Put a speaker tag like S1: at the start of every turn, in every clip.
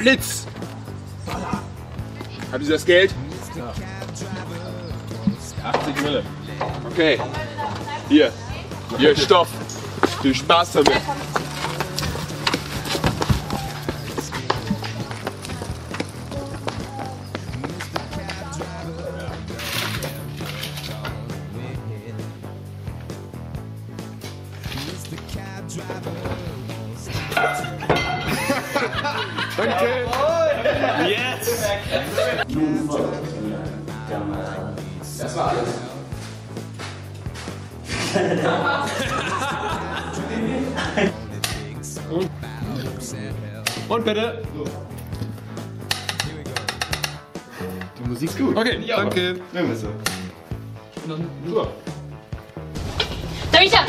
S1: Blitz. Haben Sie das Geld?
S2: Ja. 80 Mille.
S1: Okay. Hier Stoff. Viel Spaß damit.
S2: Danke. Jetzt.
S1: Das war alles.
S2: Und bitte.
S1: Die Musik ist gut.
S2: Okay, danke.
S1: So.
S3: 等一下，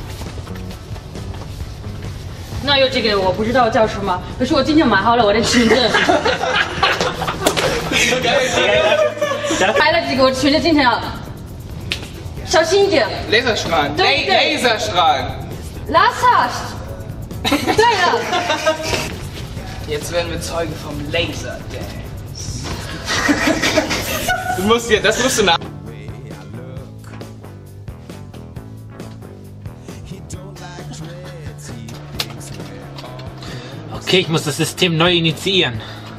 S3: 那有这个我不知道叫什么，可是我今天买好了我的裙子，买了几个我裙子今天要小心一点。
S4: Laserschrank.
S3: 对
S4: Laserschrank.
S3: Lassast. 对了，
S4: Jetzt werden wir Zeuge vom Laserdance. Das musst du nach.
S5: Okay, ich muss das System neu initiieren.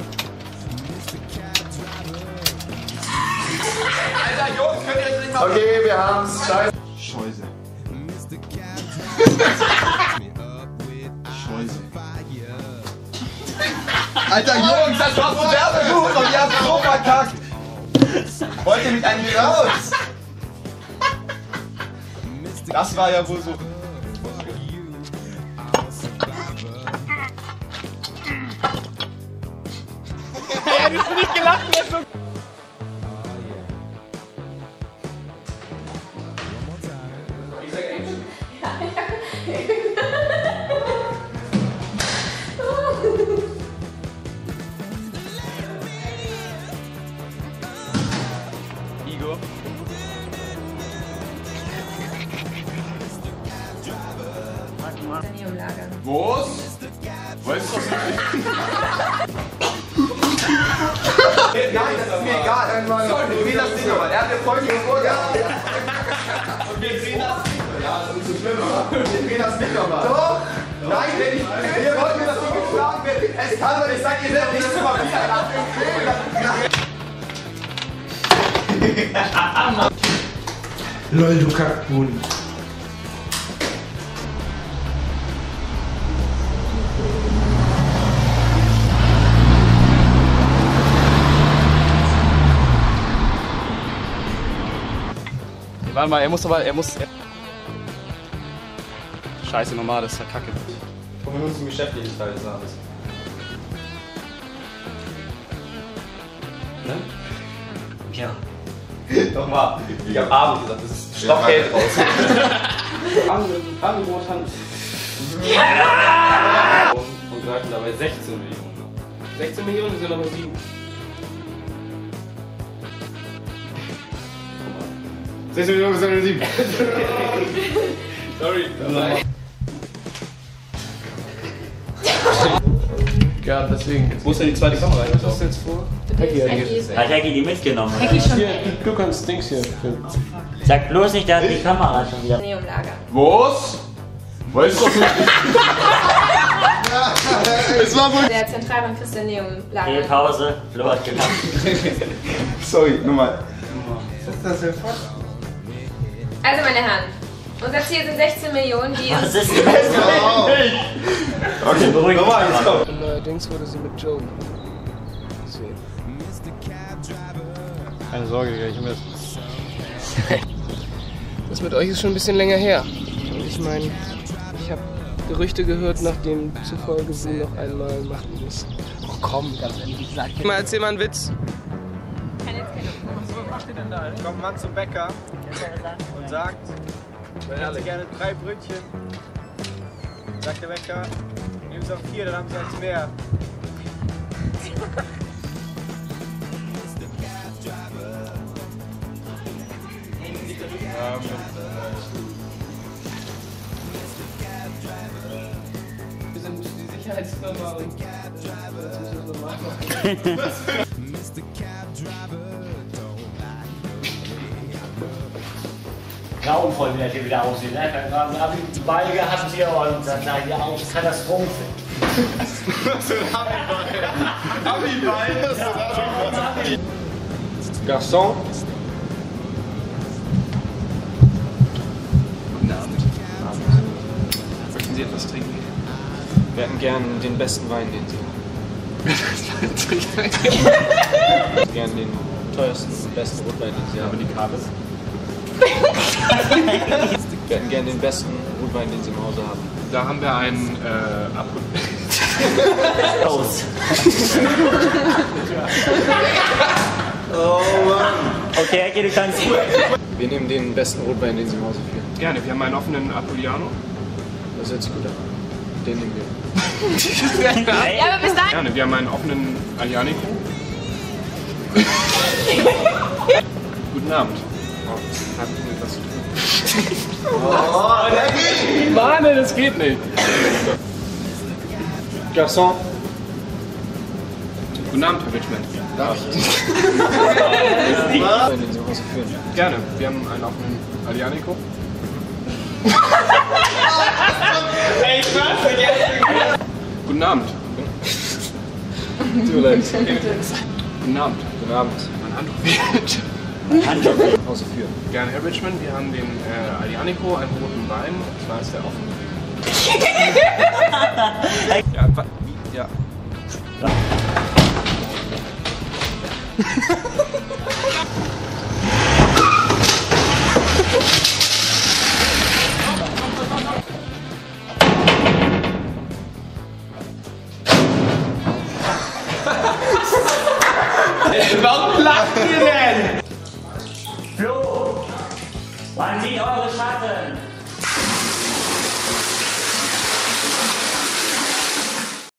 S1: Alter Jungs, könnt ihr euch nicht mal... Okay, wir haben's. Scheiße. Alter Jungs, das war so Werbebuch und ihr habt so verkackt. Wollt ihr mich eigentlich raus? Das war ja wohl so...
S2: Hättest du nicht gelacht, wärst du...
S1: Igor. Was? Weißt du was? Nein, das ist mir egal. Wir drehen das Ding nochmal. Er hat mir folgendes vorgehabt. Und wir drehen das Ding. Ja, das ist nicht so schlimm, aber wir drehen das Ding nochmal. Doch! Nein, wenn ich... Wir wollten mir das Ding geschlagen wird. Es kann doch nicht sein, ihr seid nicht zum Papier.
S6: Lol, du Kackboden.
S4: Warte mal, er muss. Scheiße, normal, das ist ja kacke.
S2: Kommen wir nun zum geschäftlichen Teil des Abends.
S4: Ne?
S5: Ja.
S2: Nochmal, ich hab Abend gesagt, das ist Stockgeld raus. Angebot Hand. Und greifen dabei 16 Millionen. 16 Millionen sind aber 7. 16 Millionen sind aber 7.
S1: Sorry.
S2: Ja, deswegen.
S4: Wo ist denn die zweite Kamera?
S2: Was hast du jetzt vor?
S5: Hat Hecki die mitgenommen? Oder?
S2: Hier, du kannst Dings hier finden.
S5: Sag bloß nicht, der hat die Kamera schon wieder.
S3: Neumlager.
S1: Was? Weißt du was? Es war wohl...
S3: Der Zentralbank fürs Neumlager.
S5: Okay, Pause. Flo hat gelacht.
S1: Sorry, nochmal.
S3: Also meine Herren, unser Ziel sind 16 Millionen, die
S5: Was
S3: uns...
S5: ist denn das?
S1: Okay,
S5: Beruhigt dich
S1: nochmal,
S5: mal.
S1: jetzt komm.
S2: Und neuerdings wurde sie mit Joe gesehen.
S7: Keine Sorge, Digga, ich muss.
S2: Das mit euch ist schon ein bisschen länger her. Und ich meine, ich habe Gerüchte gehört, nachdem zufolge sie noch einmal machen muss.
S5: Oh komm, ganz ehrlich, wie gesagt.
S2: Mal erzähl mal einen Witz.
S7: Kommt ein Mann zum Bäcker und sagt, er hätte gerne 3 Brötchen. Sagt der Bäcker, nehmen Sie auch 4, dann haben Sie eins mehr.
S2: Wir sind die Sicherheitsfirma und als ich das normal mache.
S5: Grauenvoll, wie das hier wieder aussieht. Ne? Dann habe ich einen Ball gehabt hier und dann sah hier aus Katastrophe.
S6: Garçon.
S4: Möchten Sie etwas trinken?
S6: Wir hätten gern den besten Wein, den Sie haben. Gern den teuersten und besten Rotwein, den Sie haben.
S4: Die Karte.
S6: Wir hätten gern den besten Rotwein, den Sie im Hause haben.
S4: Da haben wir einen
S5: Los. Okay, Ecki, du kannst.
S6: Wir nehmen den besten Rotwein, den Sie im Hause führen.
S4: Gerne, wir haben einen offenen Apuliano.
S6: Das hört sich gut an. Den nehmen wir.
S3: Ja, aber bis dahin.
S4: Gerne, wir haben einen offenen Aglianico. Guten Abend. Haben Sie etwas zu tun? Mann, das geht nicht.
S6: Garçon.
S4: Guten Abend, Herr Richmond.
S6: Rotwein, den Sie im Hause führen.
S4: Gerne, wir haben einen offenen Aglianico. Guten Abend.
S6: Tut mir leid.
S4: Guten Abend.
S6: Guten Abend.
S4: Mein Handtuch fehlt.
S6: Im Hause führen.
S4: Gerne, Herr Richmond. Wir haben den Aglianico, einen roten Wein. Und zwar ist der offen. Ja, ja.